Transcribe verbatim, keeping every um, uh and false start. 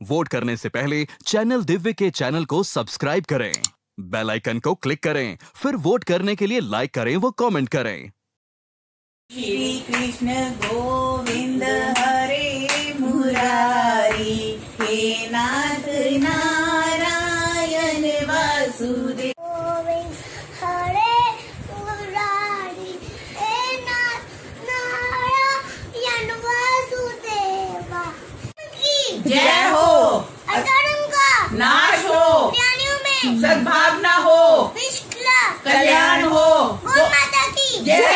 Vote करने से पहले चैनल दिव्य के चैनल को सब्सक्राइब करें, बेल आइकन को क्लिक करें, फिर वोट करने के लिए लाइक करें व कमेंट करें। श्री कृष्ण गोविंद हरे मुरारी, हे नाथ नारायण वासुदेव। गोविंद हरे मुरारी, हे नाथ नारायण वासुदेवा। की जय हो। अधर्म का नाश हो, ज्ञानियों में सद्भावना हो, विश्व का कल्याण हो। गौ माता की जय।